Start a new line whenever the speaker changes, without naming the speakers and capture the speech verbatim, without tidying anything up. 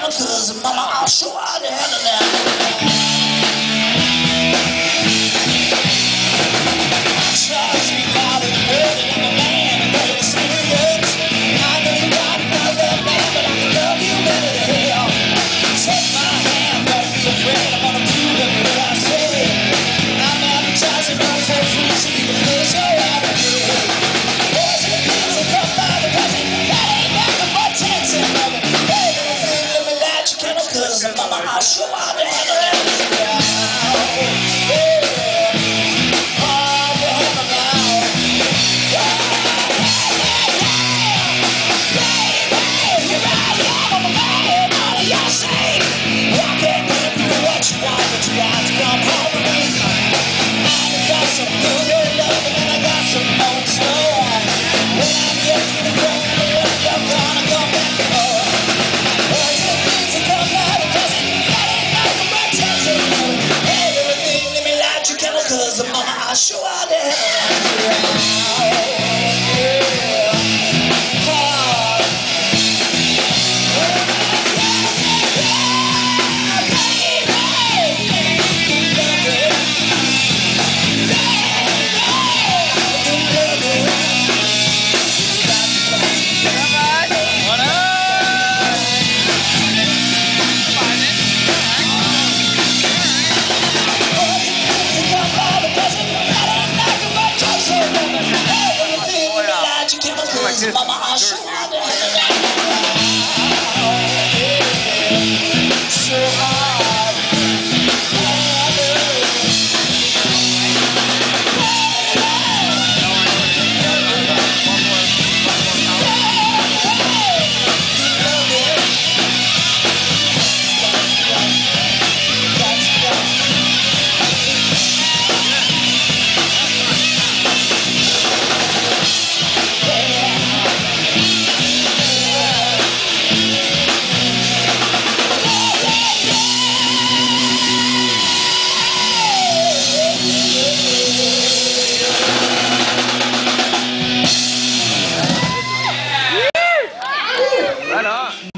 channel, cause mama, I'll show how to handle that. Trust me, God, in the world, and I'm a man, and I'm experience. I know you got another man, but I can love you better than hell. Take my hand, don't be afraid, I'm gonna prove every word I say. I'm advertising my for free, so you can lose your attitude. Boys and girls will come by the dozen, that ain't nothing but tents and loving. Hey, let me light your candle, cause mama, I'll show how to handle that. Cause mama, I'll show how to handle mama, I'll show how to handle that. So hard.
Right on.